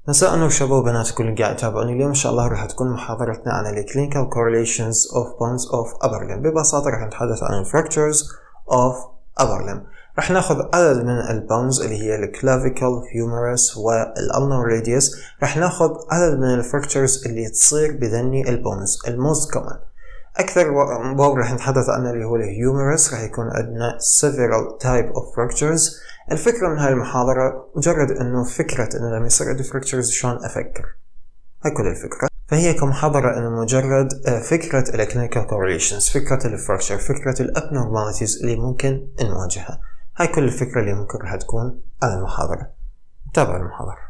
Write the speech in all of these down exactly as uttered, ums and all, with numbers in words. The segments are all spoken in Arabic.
مساء النور شباب وبنات كل اللي قاعد يتابعوني. اليوم ان شاء الله راح تكون محاضرتنا عن ال Clinical Correlations of Bones of Upper Limb. ببساطة راح نتحدث عن ال Fractures of Upper Limb. راح ناخذ عدد من البونز اللي هي ال Clavicle, Humerus وال Ulnar Radius. راح ناخذ عدد من ال Fractures اللي تصير بذني البونز الموست كومن. أكثر بون راح نتحدث عنه اللي هو ال Humerus. راح يكون عندنا several type of fractures. الفكرة من هاي المحاضرة مجرد انه فكرة انه لما يصير عندي fractures شلون افكر، هاي كل الفكرة. فهي كمحاضرة انه مجرد فكرة ال Clinical Correlations، فكرة ال Fracture، فكرة ال Abnormalities اللي ممكن نواجهها. هاي كل الفكرة اللي ممكن راح تكون على المحاضرة. تابع المحاضرة.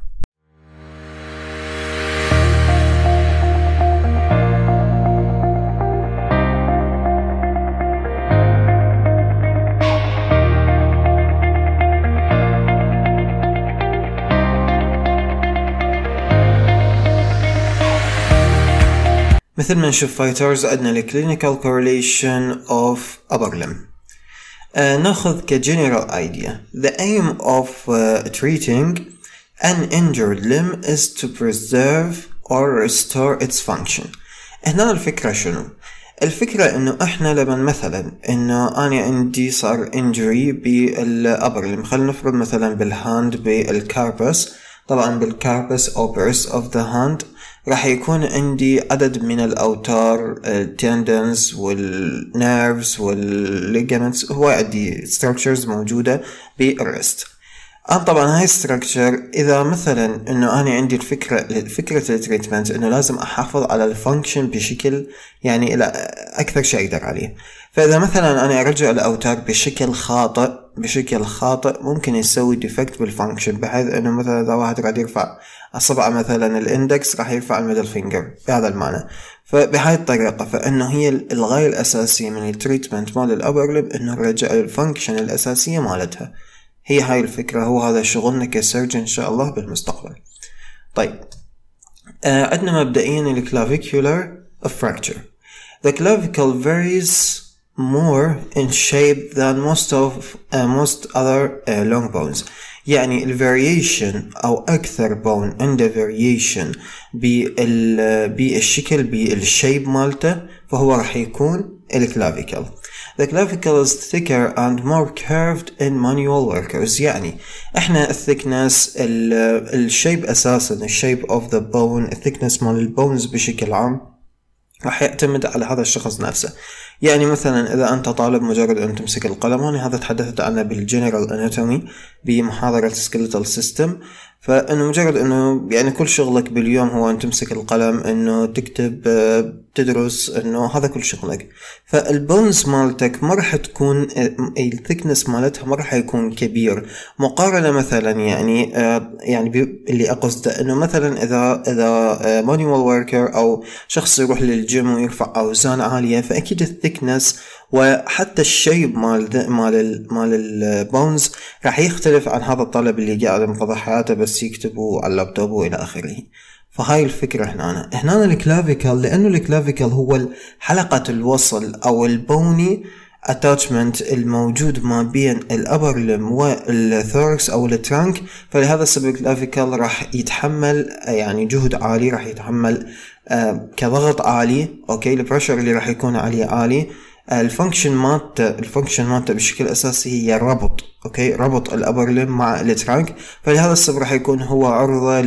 مثل ما نشوف فايترز عندنا ال Clinical Correlation of Upper Limb. uh, ناخذ ك general idea. The aim of uh, treating an injured limb is to preserve or restore its function. هنا الفكرة شنو؟ الفكرة انه احنا لما مثلا انه انا عندي صار injury بالupper limb، خلينا نفرض مثلا بالهاند بالكاربس. طبعا بالكاربس او بريس of the hand راح يكون عندي عدد من الأوتار، التندنز والنيرفز والليجمنتس، هو عندي structures موجودة بالريست. أنا طبعا هاي structure إذا مثلا إنه أنا عندي الفكرة فكرة التريتمنت إنه لازم أحافظ على الفانكشن بشكل يعني إلى أكثر شيء أقدر عليه. فإذا مثلا أنا أرجع الأوتار بشكل خاطئ بشكل خاطئ ممكن يسوي ديفكت بالفانكشن، بحيث إنه مثلا إذا واحد قاعد يرفع أصبع مثلا الاندكس راح يرفع الميدل فينجر بهذا المعنى. فبهاي الطريقة فإنه هي الغاية الأساسية من التريتمنت مال الأبر ليب إنه نرجع الفانكشن الأساسية مالتها. هي هاي الفكرة، هو هذا شغلنا كسيرجن إن شاء الله بالمستقبل. طيب آه عندنا مبدئيا ال clavicular fracture. The clavicle varies more in shape than most of uh, most other uh, long bones. يعني ال variation أو أكثر bone عنده variation بال بالشكل بالشيب مالته، فهو راح يكون ال clavicle. The clavicle is thicker and more curved in manual workers. يعني احنا الثيكنس الشيب اساسا الشيب of the bone، الثيكنس مال البونز بشكل عام راح يعتمد على هذا الشخص نفسه. يعني مثلا اذا انت طالب مجرد ان تمسك القلم، وانا هذا تحدثت عنه بالجنرال اناتومي بمحاضرة سكيلتال سيستم، فانه مجرد انه يعني كل شغلك باليوم هو ان تمسك القلم، انه تكتب، تدرس، انه هذا كل شغلك. فالبونز مالتك ما راح تكون الثيكنس مالتها ما راح يكون كبير مقارنة مثلا يعني يعني اللي اقصده انه مثلا اذا اذا مانيوال وركر او شخص يروح للجيم ويرفع اوزان عالية، فاكيد الثيكنس وحتى الشيب مال مال ال مال البونز راح يختلف عن هذا الطالب اللي قاعد مقضي حياته بس يكتبوا على اللابتوب والى اخره. فهاي الفكرة هنا هنا الكلافيكال، لانه الكلافيكال هو حلقة الوصل او البوني اتاتشمنت الموجود ما بين الابر لم والثوركس او الترانك، فلهذا السبب الكلافيكال راح يتحمل يعني جهد عالي، راح يتحمل آه كضغط عالي. اوكي البريشر اللي راح يكون عليه عالي. الفانكشن مالته الفانكشن مالته بشكل اساسي هي ربط، اوكي ربط الابر ليم مع الترانك، فلهذا السبب راح يكون هو عرضه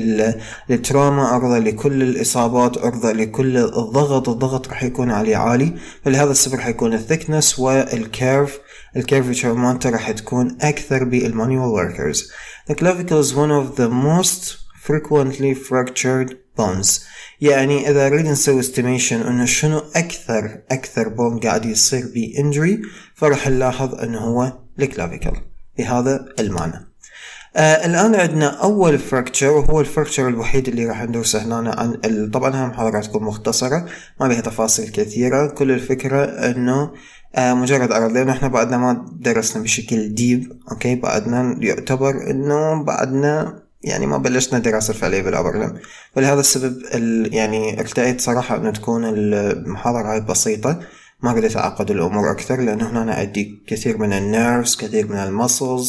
للتراما، عرضه لكل الاصابات، عرضه لكل الضغط الضغط راح يكون عليه عالي. فلهذا السبب راح يكون الثيكنس والكيرف الكيرفتشر مالته راح تكون اكثر بالمانيوال وركرز. The clavicle is one of the most frequently fractured bones. يعني إذا نريد نسوي estimation إنه شنو أكثر أكثر بون قاعد يصير بي injury، فرح نلاحظ إنه هو الكلافيكل بهذا المعنى. آه الآن عندنا أول fracture، وهو الفراكتشر الوحيد اللي راح ندرسه هنا. عن طبعا هاي المحاضرة تكون مختصرة ما بها تفاصيل كثيرة. كل الفكرة إنه آه مجرد أرد، لأنه إحنا بعدنا ما درسنا بشكل ديب. أوكي بعدنا يعتبر إنه بعدنا يعني ما بلشنا دراسة فعلية بالأبر لم، فلهذا السبب يعني ارتأيت صراحة أن تكون المحاضرة هاي بسيطة، ما قدرت أعقد الأمور أكثر، لأنه هنا أنا عندي كثير من النيرفز، كثير من المسلز،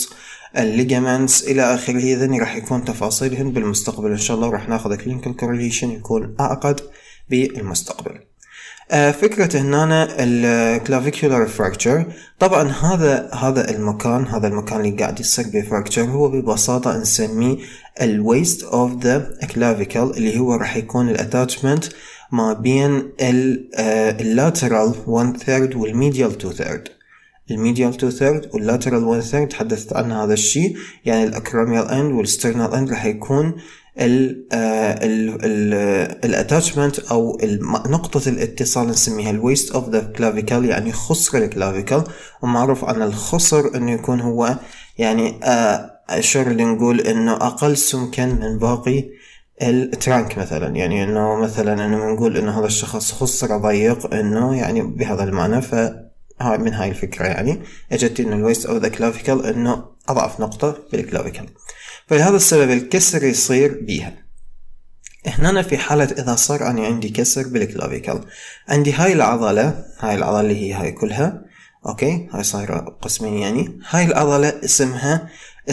الليجامنتس إلى آخره. ذني راح يكون تفاصيلهم بالمستقبل إن شاء الله، وراح ناخذ clinical correlation يكون أعقد بالمستقبل. آه فكرة هنا ال clavicular fracture، طبعا هذا هذا المكان هذا المكان اللي قاعد يصير به fracture هو ببساطة نسميه ال waist of the clavicle، اللي هو راح يكون الاتاتشمنت ما بين ال آه lateral one third وال medial two third. الميديال تو ثيرد واللاترال ون ثيرد تحدثت عن هذا الشيء، يعني الاكروميال اند والسترنال اند راح يكون ال ال الاتاتشمنت او نقطة الاتصال نسميها الويست اوف ذا كلافيكل، يعني خصر الكلافيكل. ومعروف عن الخصر انه يكون هو يعني شو اللي نقول انه اقل سمكا من باقي الترانك مثلا، يعني انه مثلا انه بنقول انه هذا الشخص خصر ضيق، انه يعني بهذا المعنى. ف هاي من هاي الفكرة يعني اجت انه الويست او ذا كلافيكل انه اضعف نقطة بالكلافيكل، فلهذا السبب الكسر يصير بيها. هنا في حالة اذا صار اني عندي كسر بالكلافيكل، عندي هاي العضلة هاي العضلة اللي هي هاي كلها اوكي، هاي صايرة قسمين، يعني هاي العضلة اسمها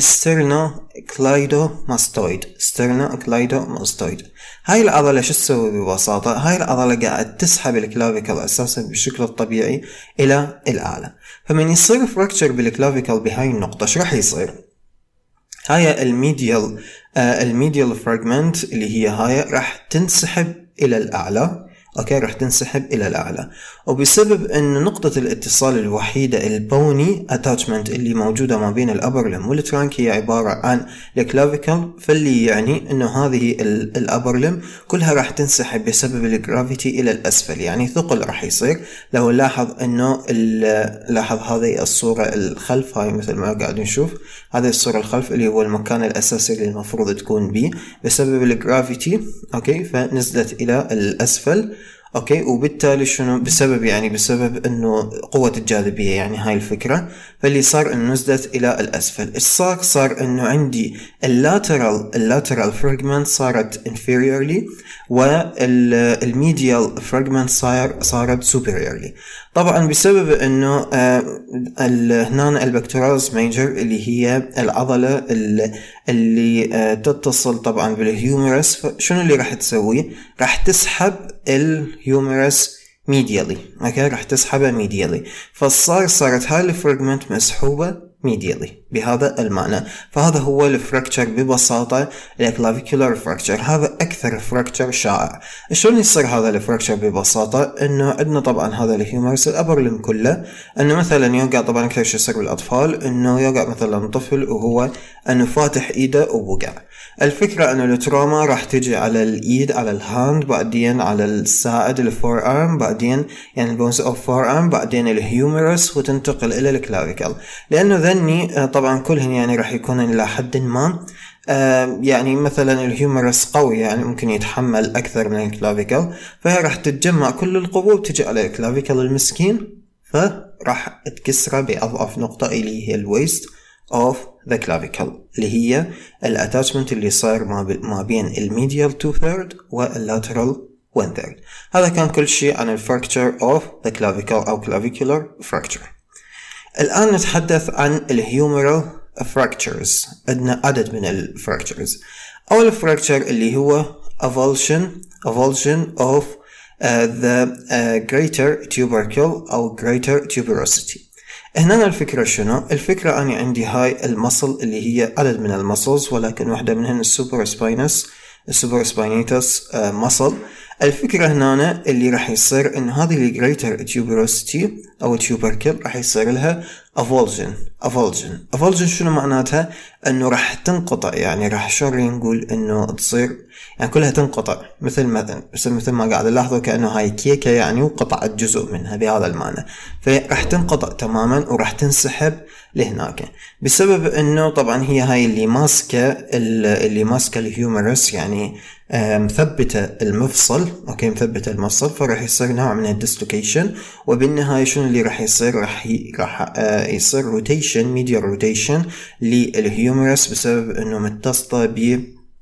sternocleidomastoid sternocleidomastoid. هاي العضلة شو تسوي ببساطة؟ هاي العضلة قاعد تسحب الكلافيكل اساسا بالشكل الطبيعي الى الاعلى، فمن يصير فراكتشر بالكلافيكل بهاي النقطة شو راح يصير؟ هاي الميديال آه الميديال فراجمنت اللي هي هاي راح تنسحب الى الاعلى اوكي، راح تنسحب الى الاعلى، وبسبب ان نقطة الاتصال الوحيدة البوني اتاتشمنت اللي موجودة ما بين الابر لم والترانك هي عبارة عن الكلافيكل، فاللي يعني انه هذه الابر لم كلها راح تنسحب بسبب الجرافيتي الى الاسفل، يعني ثقل راح يصير. لو نلاحظ انه لاحظ هذه الصورة الخلف، هاي مثل ما قاعد نشوف هذه الصورة الخلف اللي هو المكان الاساسي اللي المفروض تكون به، بسبب الجرافيتي اوكي فنزلت الى الاسفل اوكي، وبالتالي شنو بسبب يعني بسبب انه قوة الجاذبية، يعني هاي الفكرة. فاللي صار انه نزلت الى الاسفل. ايش صار؟ صار انه عندي اللاترال اللاترال فراجمنت صارت inferiorly، والميديال فراجمنت صار صارت superiorly. طبعا بسبب انه آه هنا البكتوراس ميجر اللي هي العضلة اللي, اللي آه تتصل طبعا بالهيومرس، شنو اللي راح تسوي؟ راح تسحب الهيومرس ميديالي اوكي، راح تسحبها ميديالي، فصار صارت هاي الفراجمنت مسحوبة ميديالي بهذا المعنى. فهذا هو الفراكتشر ببساطة، الكلافيكولار فراكتشر. هذا أكثر فراكتشر شائع. شلون يصير هذا الفراكتشر ببساطة؟ إنه عندنا طبعا هذا الهيومرس الأبر لم كله، إنه مثلا يوقع طبعا أكثر شيء يصير بالأطفال، إنه يوقع مثلا طفل وهو إنه فاتح إيده ووقع. الفكرة إنه التروما راح تجي على الإيد، على الهاند، بعدين على الساعد الفور أرم، بعدين يعني البونز أوف فور أرم، بعدين الهيومرس، وتنتقل إلى الكلافيكل. لأنه ذني طبعا كلهن يعني راح يكون إلى حد ما آه يعني مثلا الهيومرس قوي، يعني ممكن يتحمل أكثر من الكلافيكل، فهي راح تتجمع كل القوة وتجي على الكلافيكل المسكين، فراح تكسره بأضعف نقطة اللي هي الويست of the clavicle، اللي هي الاتاتشمنت اللي صار ما بين الميديال two third واللاترال one third. هذا كان كل شيء عن الفراكتشر of the clavicle أو clavicular fracture. الآن نتحدث عن الهيومرال fractures. عندنا عدد من الفراكتشرز. أول فراكتشر اللي هو avulsion avulsion of uh, the uh, greater tubercle أو greater tuberosity. هنا الفكرة شنو؟ الفكرة أني عندي هاي المصل اللي هي عدد من المصلز، ولكن واحدة منهن السوبر سباينس السوبر سباينيتس مصل. الفكرة هنا اللي راح يصير إن هذه الجريتر تيوبروسيتي أو تيوبركل راح يصير لها avulsion avulsion avulsion شنو معناتها؟ إنه راح تنقطع، يعني راح شو نقول إنه تصير يعني كلها تنقطع، مثل ما مثل ما قاعد نلاحظه كأنه هاي كيكة يعني وقطعت جزء منها بهذا المعنى، فراح تنقطع تماما وراح تنسحب لهناك، بسبب إنه طبعا هي هاي اللي ماسكة اللي ماسكة الهيومرس، يعني مثبتة المفصل اوكي مثبتة المفصل، فراح يصير نوع من الديسلوكيشن، وبالنهاية شنو اللي راح يصير؟ راح راح يصير روتيشن ميديال روتيشن للهيومرس، بسبب انه متصلة ب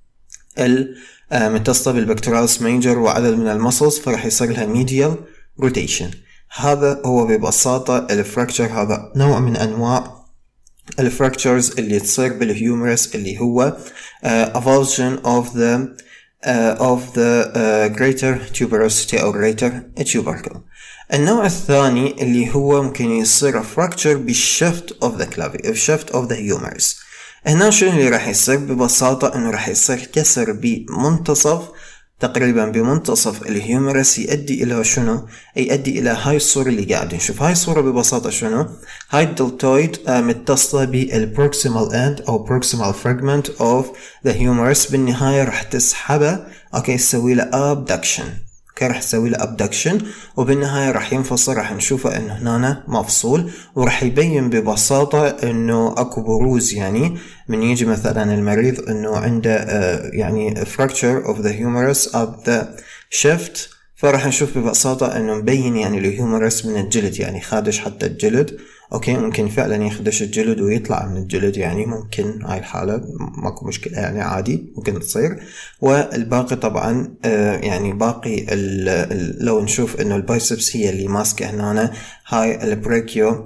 متصلة بالبكتورالس ميجر وعدد من المسلز، فراح يصير لها ميديال روتيشن. هذا هو ببساطة الفراكتشر. هذا نوع من انواع الفراكتشرز اللي تصير بالهيومرس اللي هو uh, avulsion of the uh, of the uh, greater tuberosity أو greater tubercle. النوع الثاني اللي هو ممكن يصير fracture بالshift of the clavicle shift of the humerus. هنا شنو اللي راح يصير؟ ببساطة انه راح يصير كسر بمنتصف تقريبا بمنتصف الهيومرس يؤدي الى شنو؟ يؤدي الى هاي الصورة اللي قاعد نشوف. هاي الصورة ببساطة شنو؟ هاي الدلتويد متصلة بالبروكسيمال اند او بروكسيمال fragment of the humerus. بالنهاية راح تسحبه اوكي تسوي له abduction. اوكي راح تسوي له abduction وبالنهاية راح ينفصل. راح نشوفه انه هنا مفصول وراح يبين ببساطة انه اكو بروز. يعني من يجي مثلا المريض انه عنده uh, يعني fracture of the humerus of the shift، فراح نشوف ببساطة انه مبين يعني الهيومرس من الجلد، يعني خادش حتى الجلد. اوكي ممكن فعلا يخدش الجلد ويطلع من الجلد، يعني ممكن هاي الحالة ماكو مشكلة يعني عادي ممكن تصير. والباقي طبعا آه يعني باقي ال ال لو نشوف انه البايسبس هي اللي ماسكة هنا، هاي البريكيو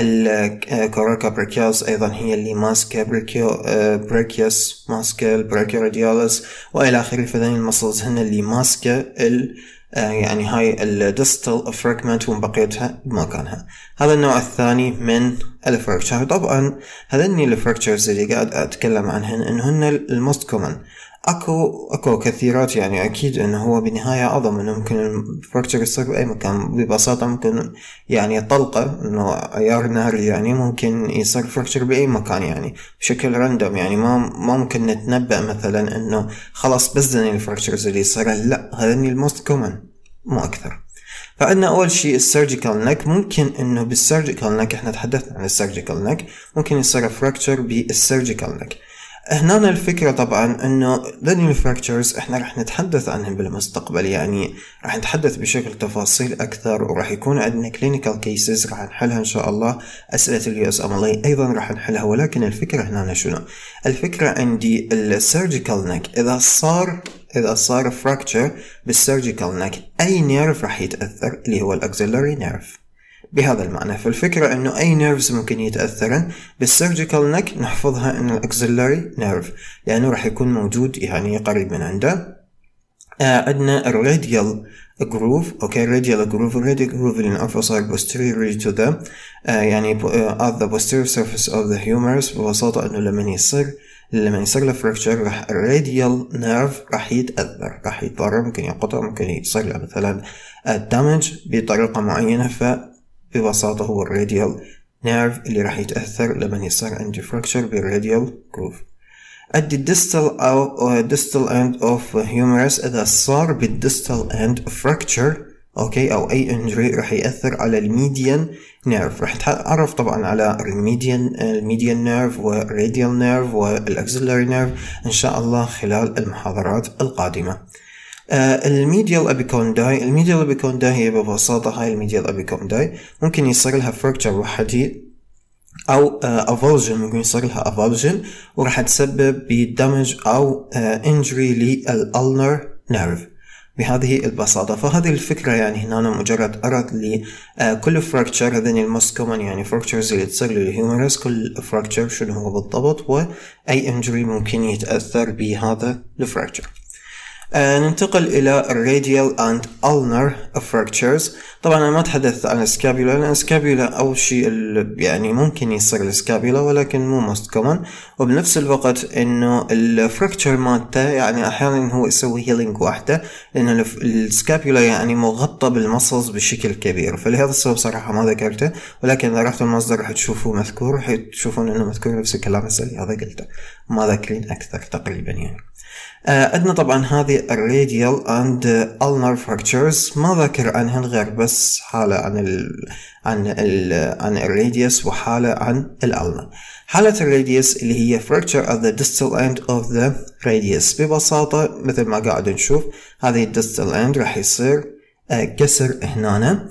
الكوراكا بريكيوس ايضا هي اللي ماسكة بريكيو آه بريكيوس ماسكة البريكيو راديالس والى اخره. فذين المسلز هن اللي ماسكة ال آه يعني هاي الديستال فراجمنت ومبقيتها بمكانها. هذا النوع الثاني من الفراكتشر. طبعا هذني الفراكتشرز اللي قاعد اتكلم عنهن انهن الموست كومن. اكو اكو كثيرات، يعني اكيد انه هو بالنهاية عظم انه ممكن الفراكتشر يصير باي مكان. ببساطة ممكن يعني طلقة انه عيار ناري يعني ممكن يصير فراكتشر باي مكان يعني بشكل راندوم. يعني ما ما ممكن نتنبأ مثلا انه خلاص بس ذني الفراكتشرز اللي يصير، لا هذني الموست كومن مو اكثر. فعندنا اول شيء السيرجيكال نك. ممكن انه بالسيرجيكال نك احنا تحدثنا عن السيرجيكال نك، ممكن يصير فراكتشر بالسيرجيكال نك. هنا الفكرة طبعا انه ذني الفراكتشرز احنا راح نتحدث عنهم بالمستقبل، يعني راح نتحدث بشكل تفاصيل اكثر وراح يكون عندنا كلينيكال كيسز راح نحلها ان شاء الله. اسئلة اليو اس ام ال ايضا راح نحلها. ولكن الفكرة هنا شنو؟ الفكرة عندي السيرجيكال نك اذا صار اذا صار فراكتشر بالسيرجيكال نك اي نيرف راح يتأثر اللي هو الاكسلري نيرف. بهذا المعنى فالفكرة انه اي نيرفز ممكن يتأثرن. بالسيرجيكال نك نحفظها انه الاكسلري نيرف لانه راح يكون موجود يعني قريب من عنده. آه عندنا الراديال جروف. اوكي الراديال جروف الراديال جروف اللي نعرفه posterior to the آه يعني uh, at the posterior surface of the humerus. ببساطة انه لما يصير لما يصير له fracture راح الراديال نيرف راح يتأثر، راح يتضرر، ممكن ينقطع، ممكن يصير له مثلا دامج بطريقة معينة. ف ببساطة هو الراديال نيرف اللي راح يتأثر لما يصير عندي فراكتشر بالراديال جروف. عندي الديستال أو distal end of humerus. إذا صار بالديستال end fracture أوكي أو أي injury راح يأثر على الميديان نيرف. راح نتعرف طبعا على الميديان الميديان نيرف والراديال نيرف والأكسلري نيرف إن شاء الله خلال المحاضرات القادمة. آه الميديال ابيكونداي. الميديال ابيكونداي هي ببساطة هاي الميديال ابيكونداي ممكن يصير لها فراكتشر وحدي او افولجن، ممكن يصير لها افولجن وراح تسبب بدمج او انجري للالنر نيرف بهذه البساطة. فهذه الفكرة يعني هنا مجرد أرد لي آه كل فراكتشر هذين الموست كومن يعني فراكتشرز اللي تصير للهيومرس. كل فراكتشر شنو هو بالضبط وأي انجري ممكن يتأثر بهذا الفراكتشر. آه ننتقل إلى الراديال and ulnar fractures. طبعا أنا ما تحدثت عن السكابيولا لأن السكابيولا أول شيء يعني ممكن يصير السكابيولا ولكن مو most common. وبنفس الوقت إنه الفراكتشر مالته يعني أحيانا هو يسوي هيلينج واحدة لأن السكابيولا يعني مغطى بالمسلز بشكل كبير. فلهذا السبب صراحة ما ذكرته، ولكن إذا رحتوا المصدر راح تشوفوه مذكور، راح تشوفون إنه مذكور نفس الكلام اللي هذا قلته، ما ذاكرين أكثر تقريبا يعني. عندنا طبعا هذه الراديال اند ulnar fractures ما ذكر عنهن غير بس حالة عن ال عن ال عن الراديوس وحالة عن الالنر. حالة الراديوس اللي هي fracture at the distal end of the radius. ببساطة مثل ما قاعد نشوف هذه الديستال end راح يصير كسر هنا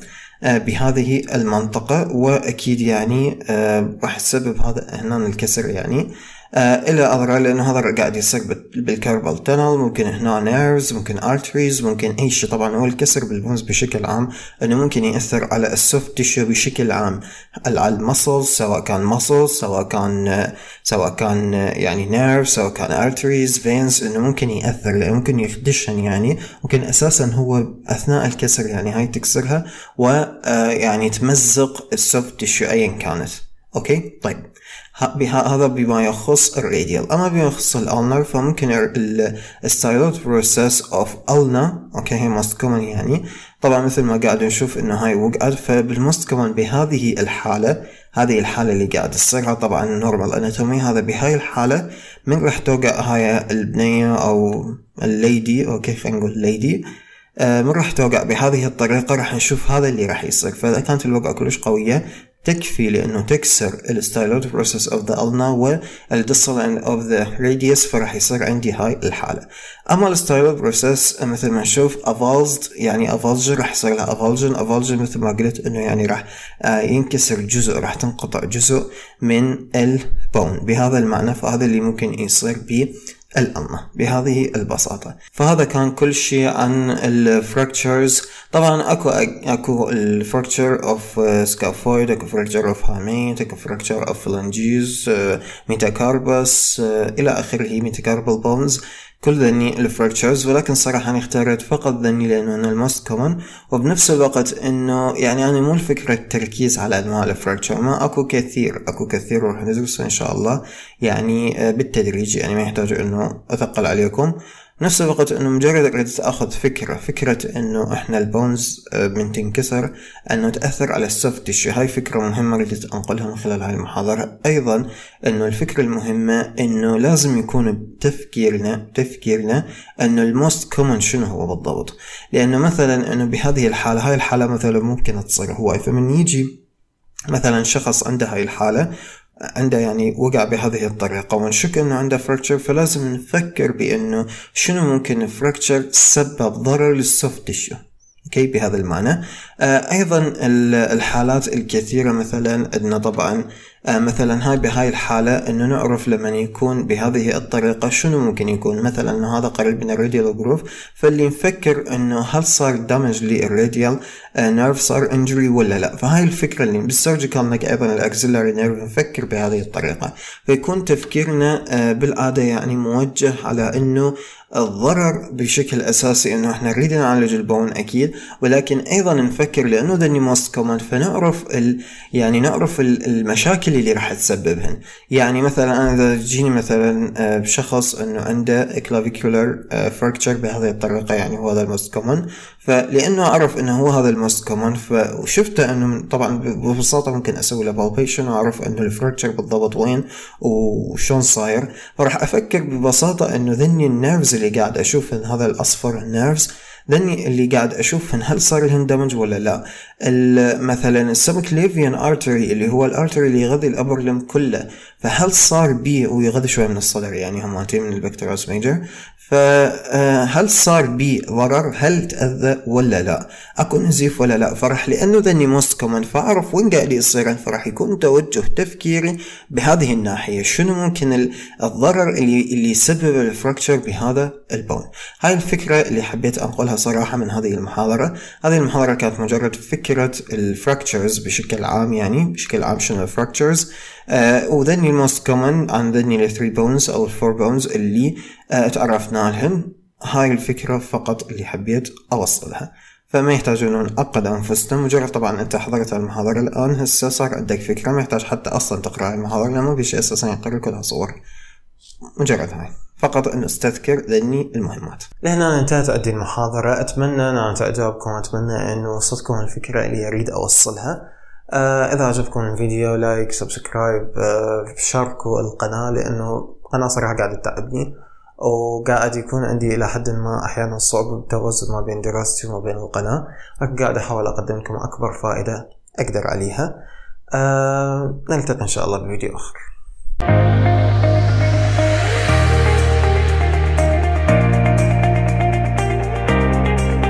بهذه المنطقة، وأكيد يعني راح تسبب هذا هنا الكسر يعني آه إلى أضرار، لأنه هذا قاعد يصير بالكاربال تانل، ممكن هنا نيرفز، ممكن ارتريز، ممكن أي شيء. طبعا هو الكسر بالبونز بشكل عام إنه ممكن يأثر على السوفت تيشو بشكل عام، على المسلز، سواء كان مسلز، سواء كان آه سواء كان آه يعني نيرف، سواء كان ارتريز، فينز، إنه ممكن يأثر، لأنه ممكن يخدشن، يعني ممكن أساسا هو أثناء الكسر يعني هاي تكسرها ويعني تمزق السوفت تيشو أيا كانت. أوكي طيب، هذا بما يخص الراديال. أما بما يخص الألنر فممكن الستايلوت بروسيس أوف ألنا، أوكي هي موست كومن يعني. طبعا مثل ما قاعد نشوف إنه هاي وقعت، فبالموست كومن بهذه الحالة، هذه الحالة اللي قاعد تصيرها طبعا نورمال اناتومي، هذا بهاي الحالة من راح توقع هاي البنية أو الليدي، أوكي خلينا نقول ليدي، آه من راح توقع بهذه الطريقة، راح نشوف هذا اللي راح يصير. فإذا كانت الوقعة كلش قوية تكفي لأنه تكسر الستايلوت بروسيس of the ulna والديستال end of the radius، فراح يصير عندي هاي الحالة. أما الستايلوت بروسيس مثل ما نشوف avulsed، يعني avulsion، راح يصير لها avulsion. avulsion مثل ما قلت إنه يعني راح آه ينكسر جزء، راح تنقطع جزء من البون بهذا المعنى. فهذا اللي ممكن يصير به الألنا بهذه البساطة. فهذا كان كل شيء عن الفراكتشرز. طبعا اكو اكو الفراكتشر اوف سكافويد، اكو فراكتشر اوف هاميت، اكو فراكتشر اوف فلانجيز، ميتاكاربس الى اخره، ميتاكاربال بونز، كل ذني الفراكتشرز. ولكن صراحة أنا اختارت فقط ذني لأنه أنا الموست كومن، وبنفس الوقت إنه يعني أنا مو الفكرة التركيز على أنواع الفراكتشر، ما أكو كثير أكو كثير وراح ندرسه إن شاء الله يعني بالتدريج، يعني ما يحتاج إنه أثقل عليكم. نفس الوقت انه مجرد اريد اخذ فكرة فكرة انه احنا البونز من تنكسر انه تأثر على السوفت تيشو، هاي فكرة مهمة ردت انقلها من خلال هاي المحاضرة. ايضا انه الفكرة المهمة انه لازم يكون بتفكيرنا تفكيرنا انه الموست كومن شنو هو بالضبط، لانه مثلا انه بهذه الحالة، هاي الحالة مثلا ممكن تصير هواي، فمن يجي مثلا شخص عنده هاي الحالة، عنده يعني وقع بهذه الطريقة ونشك انه عنده فراكتشر، فلازم نفكر بانه شنو ممكن الفراكتشر سبب ضرر للسوفت تيشو. اوكي بهذا المعنى. آه ايضا الحالات الكثيرة مثلا انه طبعا آه مثلا هاي بهاي الحالة انه نعرف لما يكون بهذه الطريقة شنو ممكن يكون، مثلا انه هذا قريب من الراديال جروف، فاللي نفكر انه هل صار دامج للراديال آه نيرف، صار انجري ولا لا. فهاي الفكرة اللي بالسيرجيكال نك ايضا الاكسلري نيرف نفكر بهذه الطريقة، فيكون تفكيرنا آه بالعادة يعني موجه على انه الضرر بشكل اساسي انه احنا نريد نعالج البون اكيد، ولكن ايضا نفكر لانه ذني موست كومن، فنعرف ال يعني نعرف المشاكل اللي راح تسببهن. يعني مثلا انا اذا تجيني مثلا بشخص انه عنده كلافيكولار فراكتشر بهذه الطريقه، يعني هو هذا الموست كومن، فلانه اعرف انه هو هذا الموست كومن فشفته انه طبعا ببساطه ممكن اسوي له بالبيشن واعرف انه الفراكتشر بالضبط وين وشون صاير، فراح افكر ببساطه انه ذني النيرفز اللي قاعد اشوف هذا الاصفر النيرفز، ذني اللي قاعد اشوفهن هل صار لهن دمج ولا لا. مثلا السبكليفيان ارتري اللي هو الارتري اللي يغذي الابر لم كله، فهل صار بيه ويغذي شوي من الصدر، يعني هماتين من البكتيريوس ميجر، فهل صار بيه ضرر، هل تأذى ولا لا، اكو نزيف ولا لا. فرح لانه ذني موست كومن فاعرف وين قاعد يصير، فرح يكون توجه تفكيري بهذه الناحيه، شنو ممكن الضرر اللي اللي يسبب الفراكتشر بهذا البون. هاي الفكره اللي حبيت انقلها صراحه من هذه المحاضره. هذه المحاضره كانت مجرد فكره الفراكتشرز بشكل عام، يعني بشكل عام شنو الفراكتشرز، آه وذني الموست كومن عن ذني الثري بونز او الفور بونز اللي آه تعرفنا لهن. هاي الفكره فقط اللي حبيت اوصلها، فما يحتاجون نعقد انفسنا. مجرد طبعا انت حضرت المحاضره الان هسه صار عندك فكره، ما يحتاج حتى اصلا تقرا المحاضره، ما في شيء اساسا يقرا كلها صور، مجرد هاي فقط ان استذكر ذني المهمات. لهنا انتهت عندي المحاضره، اتمنى ان انت اعجابكم، اتمنى انه وصلتكم الفكره اللي اريد اوصلها. آه اذا عجبكم الفيديو لايك سبسكرايب، آه شاركوا القناه لانه القناه صراحه قاعده تتعبني وقاعد يكون عندي الى حد ما احيانا صعوبه بالتوازن ما بين دراستي وما بين القناه، لكن قاعد احاول اقدم لكم اكبر فائده اقدر عليها. آه نلتقي ان شاء الله بفيديو اخر.